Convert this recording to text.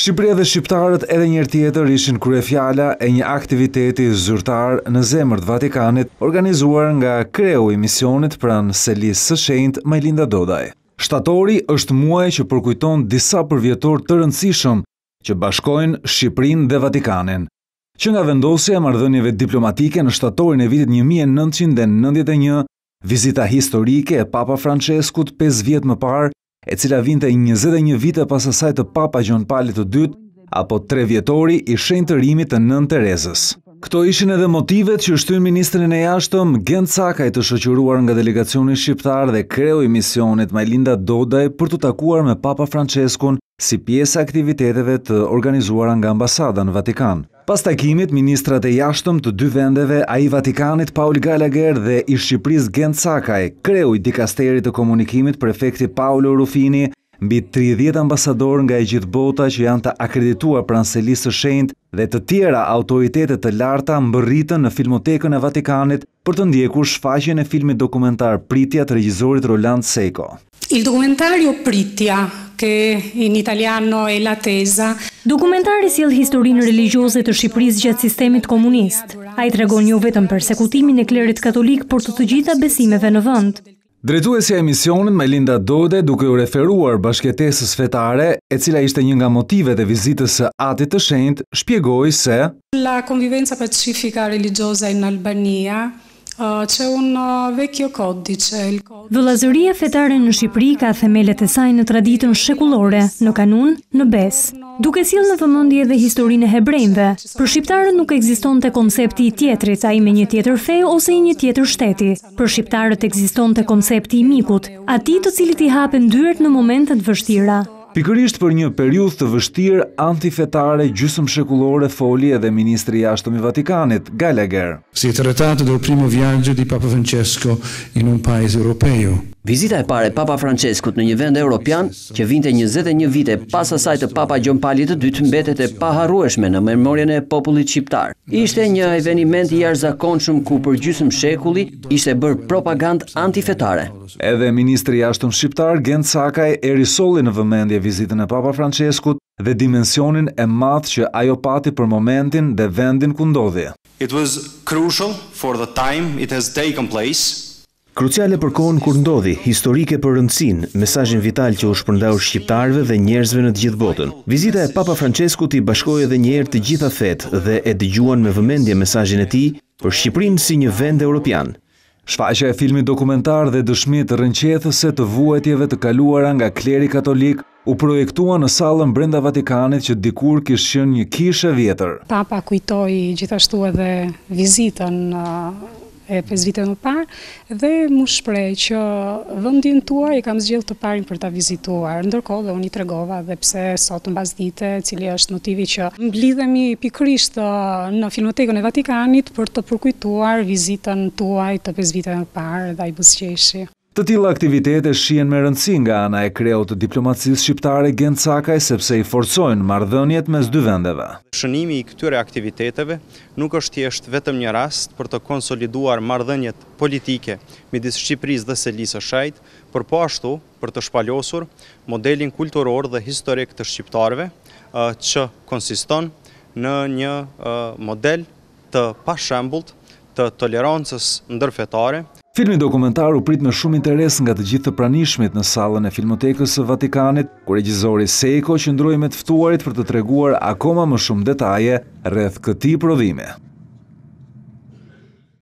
Shqipëria dhe shqiptarët edhe njëherë tjetër ishin kryefjala e një aktiviteti zyrtar në zemër të Vatikanit, organizuar nga kreu i misionit pranë selisë së shenjtë Majlinda Dodaj. Shtatori është muaj që përkujton disa përvjetor të rëndësishëm që bashkojnë Shqipërinë dhe Vatikanin. Që nga vendosja e marrëdhënieve diplomatike në shtatorin e vitit 1991, vizita historike e Papa Franceskut 5 vjet më parë, e cila vinte 21 vite pas asaj të Papa Gjon Pali II, apo 3 vjetori i shenjtërimit të Nën Terezës. Këto ishin edhe motivet që shtyn ministrin e jashtëm Gent Sakaj të shoqëruar nga delegacioni shqiptar dhe kreu i misionit Majlinda Dodaj për të takuar me Papa Franceskun si pjesë e aktiviteteve të organizuara nga ambasada në Vatikan. Pas takimit, ministrat e jashtëm të dy vendeve, ai i Vatikanit Paul Gallagher dhe i Shqipërisë Gent Sakaj, kreu i dikasterit të komunikimit prefekti Paolo Rufini, mbi 30 ambasador nga e gjithë bota që janë të akredituar pranë selisë së shenjtë dhe të tjera autoritetet të larta mbërritën në Filmotekën e Vatikanit për të ndjekur shfaqjen e filmit dokumentar Pritja të regjisorit Roland Seco. Il documentario Pritja, che in italiano è l'attesa. Dokumentari sjell historinë religjioze të Shqipërisë gjatë sistemit komunist. Ai tregon jo vetëm persekutimin e klerit katolik, por të gjitha besimeve në vend. Drejtuesja e misionit Majlinda Dodaj, duke u referuar bashkëtesës fetare, e cila ishte një nga motivet e vizitës së Atit të Shenjtë, shpjegoi se la convivenza pacifica religiosa in Albania. C'è un vecchio codice. Vëllazëria fetare në Shqipëri ka themelet e saj në traditën shekullore, në kanun, në besë. Duke sjellë në vëmendje edhe historinë e hebrejve, për shqiptarët nuk ekzistonte koncepti i tjetrit, ai me një tjetër fe ose i një tjetër shteti. Për shqiptarët ekzistonte koncepti i mikut, atij të cilit i hapen dyert në momentet vështira. Pikërisht për një periudhë të vështirë antifetare gjysmëshekullore foli edhe ministri i jashtëm i Vatikanit, Gallagher. Si è trattato del primo viaggio di Papa Francesco in un paese europeo. Vizita e parë e Papa Franceskut në një vend evropian, që vinte 21 vite pas asaj të Papa Gjon Pali II, mbetet e paharrueshme në memorien e popullit shqiptar. Ishte një eveniment i jashtëzakonshëm ku për gjysmë shekulli ishte bërë propagandë antifetare. Edhe ministri i jashtëm shqiptar Gent Sakaj e risolli në vëmendje vizitën e Papa Franceskut dhe dimensionin e madh që ajo pati për momentin dhe vendin ku ndodhi. It was crucial for the time it has taken place. Kruciale për kohën kur ndodhi, historike për rëndësinë, mesazhin vital që u shpërndau shqiptarëve dhe njerëzve në të gjithë botën. Vizita e Papa Franceskut i bashkoi edhe një herë të gjitha fetë dhe e dëgjuan me vëmendje mesazhin e tij për Shqipërinë si një vend evropian. Shfaqja e filmit dokumentar dhe dëshmitë rrënqethëse të vuajtjeve të kaluara nga kleri katolik u projektua në sallën brenda Vatikanit që dikur kishte qenë një kishë e vjetër. Papa kujtoi gjithashtu edhe vizitën e 5 vite më parë dhe mu shpreh që vendin tuaj e kam zgjedhur të parin për ta vizituar. Ndërkohë dhe unë i tregova dhe pse sot mbasdite, cili është motivi që mblidhemi pikërisht në Filmotekën e Vatikanit për të përkujtuar vizitën tuaj të 5 vite më parë dhe ai buzëqeshi. Të tilla aktivitete shihen me rëndësi nga ana e kreut të diplomacisë shqiptare Gent Sakaj sepse i forcojnë marrëdhëniet mes dy vendeve. Shënimi i këtyre aktiviteteve nuk është thjesht vetëm një rast për të konsoliduar marrëdhëniet politike midis Shqipërisë dhe selisë së shenjtë, por po ashtu për të shpalosur modelin kulturor dhe historik të shqiptarëve, që konsiston në një model të pashembullt të tolerancës ndërfetare. Filmi dokumentar u prit me shumë interes nga të gjithë të pranishmit në sallën e Filmotekës së Vatikanit, ku regjizori Seco qëndroi me të ftuarit për të treguar akoma më shumë detaje rreth këtij prodhimi.